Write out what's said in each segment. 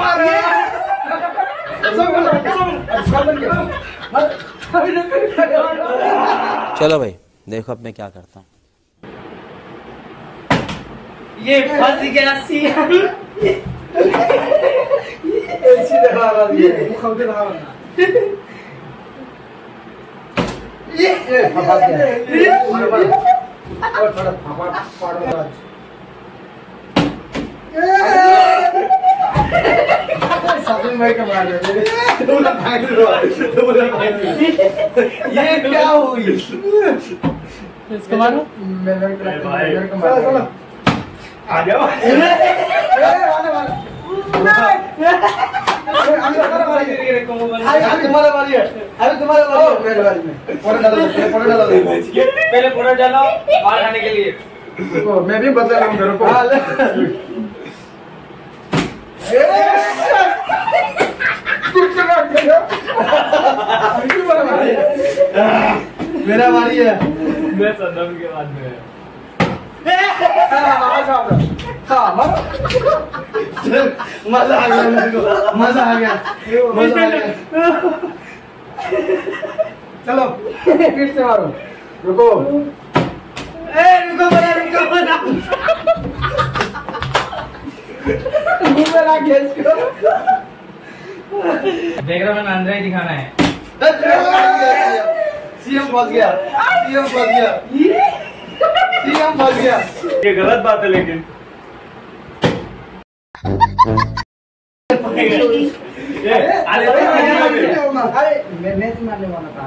चलो भाई देखो अब मैं क्या करता हूँ। ये फंस गया सीएम। ये क्या हुई? इसको मारो। आ जाओ। तुम्हारा बारी है। अभी तुम्हारा बारी है। मेरे बारी में। पौड़ा डालो। पहले पौड़ा डालो मार खाने के लिए। मैं भी बदला रहा हूँ घर को। मेरा बारी है। मैं संदम के बाद में मजा आ गया मुझको। मजा आ गया। चलो फिर से मारो। रुको बना बैकग्राउंड में अंदर ही दिखाना है। सीएम फंस गया। ये गलत बात है लेकिन मैं मारने वाला था।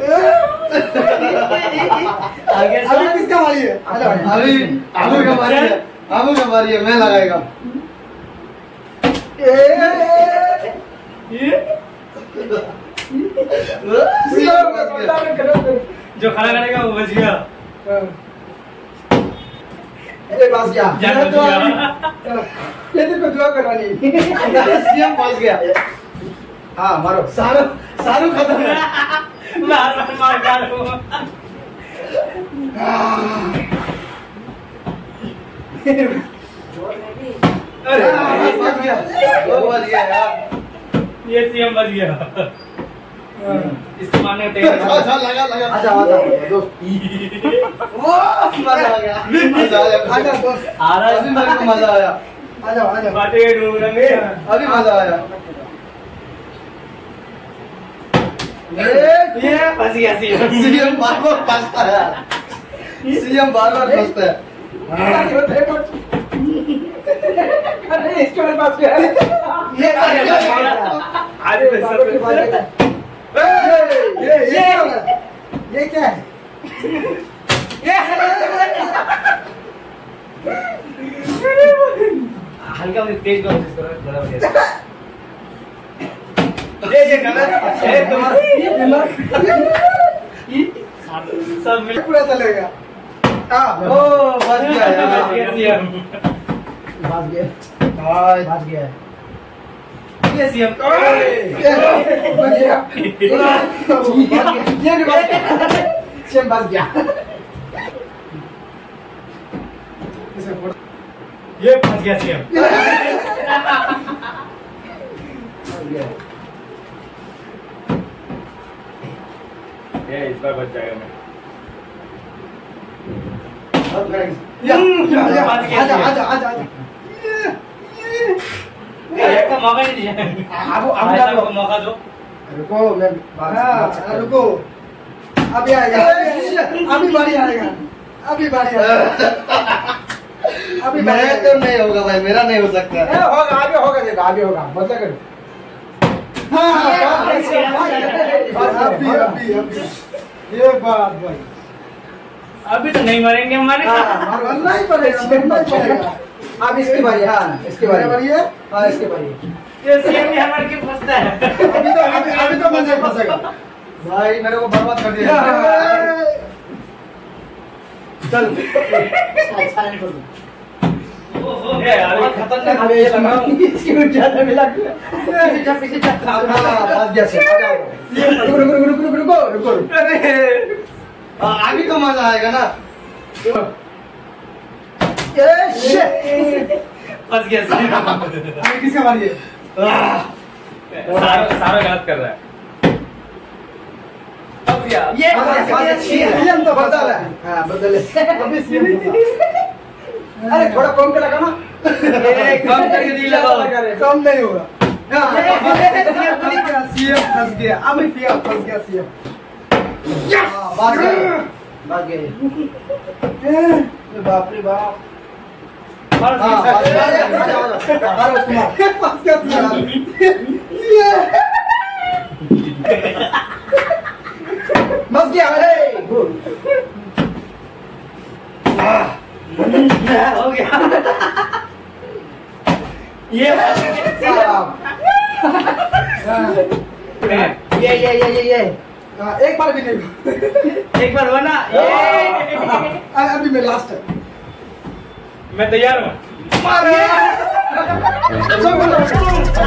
अभी किसका बारी है? अभी आलू का बारी है। मैं लगाएगा। जो खड़ा करेगा वो बच गया। बस गया। ये तो दुआ करवानी। सीएम फंस गया। हाँ मारो। सारू खत्म है। मार डालो। बच गया यार। ये सीएम बच गया। इसको मारने का लगा। आजा दोस्त। मजा आ गया। आजा दोस्त। आ रहा है मेरे को मजा आया। आजा बातें ढूंढेंगे। अभी मजा आया। ये फंस गया सीएम बार-बार फंसता है। अरे इसके पास क्या है? ये क्या है? हल्का में तेज करो इसको ज़रा ये गलत है तुम्हारा। सब मिल पूरा चलेगा। ओ बच गया यार। बच गया। ये सीएम सीएम बच गया। ये फंस गया सीएम। ये इस बार बच जाएगा मैं। आजा। का मौका नहीं दिया। अब मौका दो। रुको मैं रुको। अभी आएगा। अभी बारी आएगा। मेरा तो नहीं होगा भाई। मेरा नहीं हो सकता। आगे होगा। मतलब करो। अभी ये बात भाई। अभी तो नहीं मरेंगे हमारे। मरना ही पड़ेगा। अब इसकी बारी। इसकी बारी है। इसकी बारी। ये सीएम भी हमारे के फंसता है। अभी तो मजे फंसेगा भाई। मेरे को बर्बाद कर दिया। चल खतरनाक। इसकी ज्यादा मिला। पीछे रुको। अभी तो मजा आएगा ना। फंस गया सीएम। अभी किसका बारी है? सारा गलत कर रहा है। अब यार ये सीएम तो बदल है। हाँ बदले अभी सीएम। अरे थोड़ा कम के लगा ना। कम करके नहीं लगाओ। कम नहीं होगा। सीएम फंस गया। अभी सीएम फंस गया सीएम। भाग गया। भाग गया। बाप रे बाप। फंस गया सीएम। मस गया अरे गुड हो गया ये एक बार भी नहीं एक बार हुआ ना अभी मैं लास्ट है मैं तैयार हूँ मारे